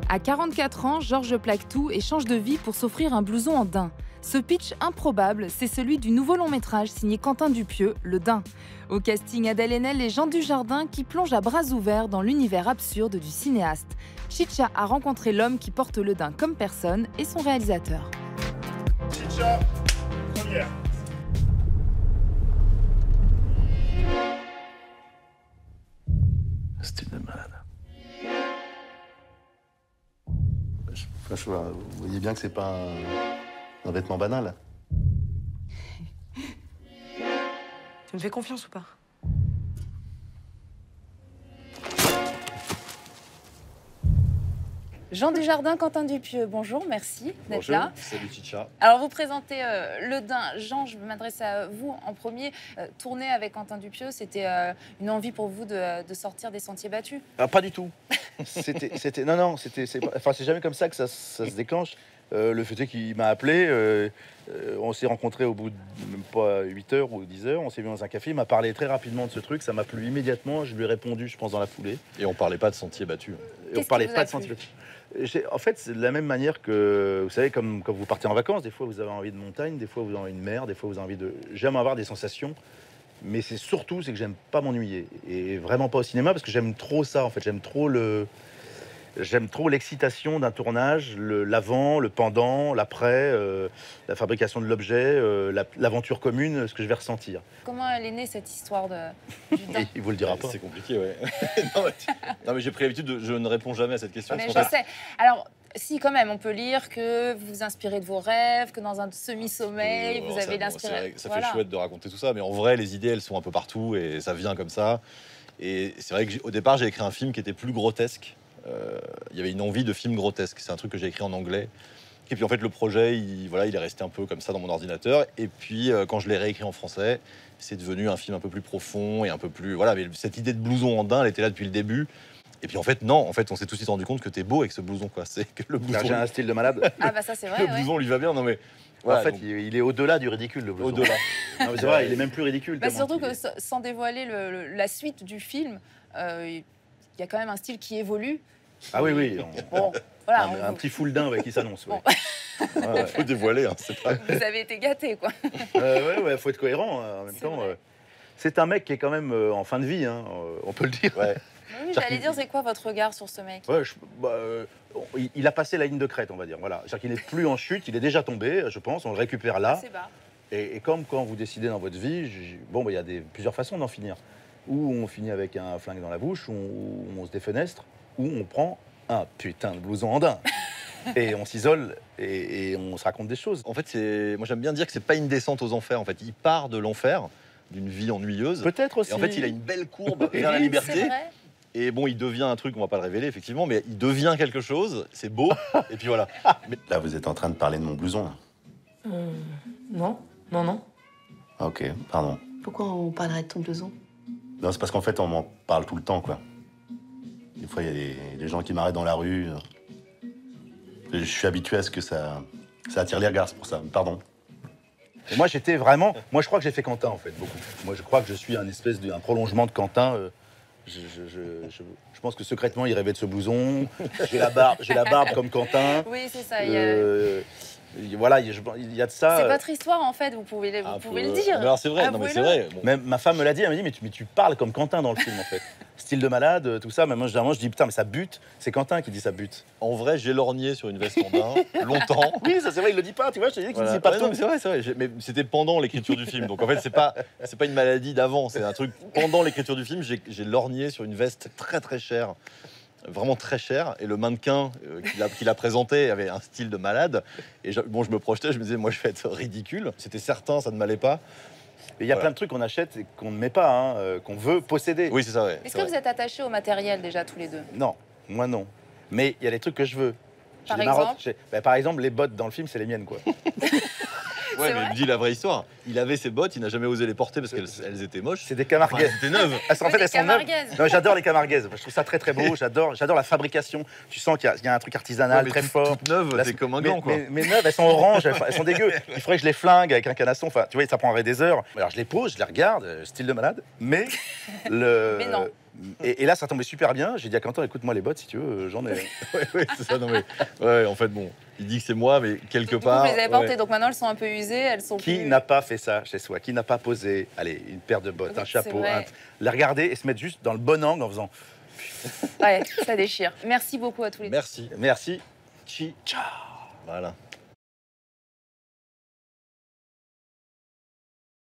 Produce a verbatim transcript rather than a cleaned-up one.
À quarante-quatre ans, Georges plaque tout et change de vie pour s'offrir un blouson en daim. Ce pitch improbable, c'est celui du nouveau long métrage signé Quentin Dupieux, Le Daim. Au casting, Adèle Haenel et Jean Dujardin qui plongent à bras ouverts dans l'univers absurde du cinéaste. Chicha a rencontré l'homme qui porte le daim comme personne et son réalisateur. Chicha, première. Style de malade. Je, franchement, vous voyez bien que c'est pas un, un vêtement banal. Tu me fais confiance ou pas? Jean Dujardin, Quentin Dupieux, bonjour, merci d'être là. Salut Chicha. Alors vous présentez euh, Le Daim. Jean, je m'adresse à vous en premier. Euh, tourner avec Quentin Dupieux, c'était euh, une envie pour vous de, de sortir des sentiers battus? Ah, pas du tout. C'était, c'était, non, non, c'était, c'est, enfin, c'est jamais comme ça que ça, ça se déclenche. Euh, le fait est qu'il m'a appelé, euh, euh, on s'est rencontrés au bout de même pas huit heures ou dix heures, on s'est vu dans un café, il m'a parlé très rapidement de ce truc, ça m'a plu immédiatement, je lui ai répondu, je pense, dans la foulée. Et on parlait pas de sentiers battus. Et on parlait pas de sentiers battus. J'ai, en fait, c'est de la même manière que, vous savez, comme quand vous partez en vacances, des fois vous avez envie de montagne, des fois vous avez envie de mer, des fois vous avez envie de... J'aime avoir des sensations, mais c'est surtout, c'est que j'aime pas m'ennuyer. Et vraiment pas au cinéma, parce que j'aime trop ça, en fait, j'aime trop le... J'aime trop l'excitation d'un tournage, le, l'avant, le pendant, l'après, euh, la fabrication de l'objet, euh, la, l'aventure commune, ce que je vais ressentir. Comment elle est née cette histoire de, du daim? Il vous le dira pas. C'est compliqué, ouais. non, mais, non, mais j'ai pris l'habitude de... Je ne réponds jamais à cette question. Mais je sais. Alors, si, quand même, on peut lire que vous vous inspirez de vos rêves, que dans un semi-sommeil, Euh, vous ça, avez bon, l'inspiration. Ça voilà. fait chouette de raconter tout ça, mais en vrai, les idées, elles sont un peu partout et ça vient comme ça. Et c'est vrai qu'au départ, j'ai écrit un film qui était plus grotesque. Euh, il y avait une envie de film grotesque. C'est un truc que j'ai écrit en anglais. Et puis en fait, le projet, il, voilà, il est resté un peu comme ça dans mon ordinateur. Et puis euh, quand je l'ai réécrit en français, c'est devenu un film un peu plus profond et un peu plus... Voilà, mais cette idée de blouson en daim, elle était là depuis le début. Et puis en fait, non, en fait, on s'est tout de suite rendu compte que t'es beau avec ce blouson, quoi. C'est que le blouson... J'ai un style de malade. Ah bah ça, c'est vrai, Le ouais. blouson lui va bien, non mais... Voilà, en fait, donc, il, il est au-delà du ridicule, le blouson. au-delà. Non, mais c'est vrai, il est même plus ridicule. Bah, tellement surtout qu'il que est- sans dévoiler le- le- la suite du film, euh, il y a quand même un style qui évolue. Ah oui, oui. on- Bon, voilà. un, on- un petit full d'un qui s'annonce. Ouais. Bon. Ouais, ouais. Faut dévoiler, hein, c'est pas... Vous avez été gâtés, quoi. Euh, ouais, ouais, faut être cohérent hein, en même C'est temps. vrai. euh. C'est un mec qui est quand même euh, en fin de vie, hein, euh, on peut le dire. Ouais. Oui, j'allais dire, c'est quoi votre regard sur ce mec? Ouais, je- bah, euh, il, il a passé la ligne de crête, on va dire. Voilà. C'est-à-dire qu'il n'est plus en chute, il est déjà tombé, je pense. On le récupère là. C'est bas. Et, et comme quand vous décidez dans votre vie, j- bon, bah, il y a des, plusieurs façons d'en finir. Ou on finit avec un flingue dans la bouche, ou on, on se défenestre, ou on prend un putain de blouson en daim. Et on s'isole et, et on se raconte des choses. En fait, c'est... moi j'aime bien dire que c'est pas une descente aux enfers. En fait, il part de l'enfer, d'une vie ennuyeuse. Peut-être aussi. Et en fait, il a une belle courbe vers la C'est liberté. vrai. Et bon, il devient un truc, on va pas le révéler effectivement, mais il devient quelque chose. C'est beau. Et puis voilà. Mais là, vous êtes en train de parler de mon blouson. Là. Euh, non, non, non. Ah, ok, pardon. Pourquoi on parlerait de ton blouson? Non, c'est parce qu'en fait, on m'en parle tout le temps, quoi. Des fois, il y a des, des gens qui m'arrêtent dans la rue. Je suis habitué à ce que ça, ça attire les regards, c'est pour ça. Pardon. Et moi, j'étais vraiment. Moi, je crois que j'ai fait Quentin, en fait, beaucoup. Moi, je crois que je suis un espèce de un prolongement de Quentin. euh, je, je, je, je- je pense que secrètement, il rêvait de ce blouson. J'ai la barbe, j'ai la barbe comme Quentin. Oui, c'est ça. il y a- Euh, voilà, il y a- je- il y a de ça. C'est euh, votre histoire, en fait. Vous pouvez, le- vous Un pouvez peu- le dire. Mais alors, c'est vrai, non, mais c'est Avouez-le. vrai. Bon. Même ma femme me l'a dit, elle m'a dit mais tu, mais tu parles comme Quentin dans le film en fait. Style de malade, euh, tout ça. Mais moi, généralement, je dis putain, mais ça bute. C'est Quentin qui dit ça bute. En vrai, j'ai lorgné sur une veste en daim longtemps. Oui, ça c'est vrai, il le dit pas. Tu vois, je te dis qu'il Voilà. disait pas Ouais, tout. non, mais c'est vrai, c'est vrai. J'ai- Mais c'était pendant l'écriture du film. Donc en fait, c'est pas, c'est pas une maladie d'avant. C'est un truc pendant l'écriture du film. J'ai j'ai lorgné sur une veste très très chère, vraiment très chère. Et le mannequin euh, qui l'a qui l'a présenté avait un style de malade. Et je, bon, je me projetais, je me disais, moi, je vais être ridicule. C'était certain, ça ne m'allait pas. Mais il y a Voilà. plein de trucs qu'on achète et qu'on ne met pas, hein, euh, qu'on veut posséder. Oui, c'est ça, ouais. Est-ce c'est que vrai. vous êtes attachés au matériel, déjà, tous les deux? Non, moi non. Mais il y a des trucs que je veux. J'ai Par des marottes, exemple j'ai- bah, par exemple, les bottes dans le film, c'est les miennes, quoi. Ouais, C'est mais vrai il me dit la vraie histoire. Il avait ses bottes, il n'a jamais osé les porter parce qu'elles elles étaient moches. C'est des Enfin, camarguaises. elles étaient neuves. Elles sont- en Oui, fait, des elles sont neuves. camarguaises. Non, j'adore les camarguaises. Je trouve ça très très beau. J'adore, j'adore la fabrication. Tu sens qu'il y, a- il y a un truc artisanal Ouais, mais très toutes- fort. toutes neuves, Là, c'est comme un mais- gant, quoi. Mais, mais neuves, elles sont oranges, elles, elles sont dégueu. Il faudrait que je les flingue avec un canasson. Enfin, tu vois, ça prendrait des heures. Alors je les pose, je les regarde, euh, style de malade. Mais le. Mais non. Et, et là, ça tombait super bien. J'ai dit à Quentin, écoute-moi les bottes, si tu veux, j'en ai. Ouais, ouais, c'est ça, non mais. Ouais, en fait, bon, il dit que c'est moi, mais quelque Du coup, part. vous les avez portées, ouais. donc maintenant elles sont un peu usées, elles sont Qui plus... n'a pas fait ça chez soi? Qui n'a pas posé, allez, une paire de bottes, Oui, un c'est chapeau, vrai. un... la regarder et se mettre juste dans le bon angle en faisant Ouais, ça déchire. Merci beaucoup à tous les deux. Merci. merci. Chi, ciao. Voilà.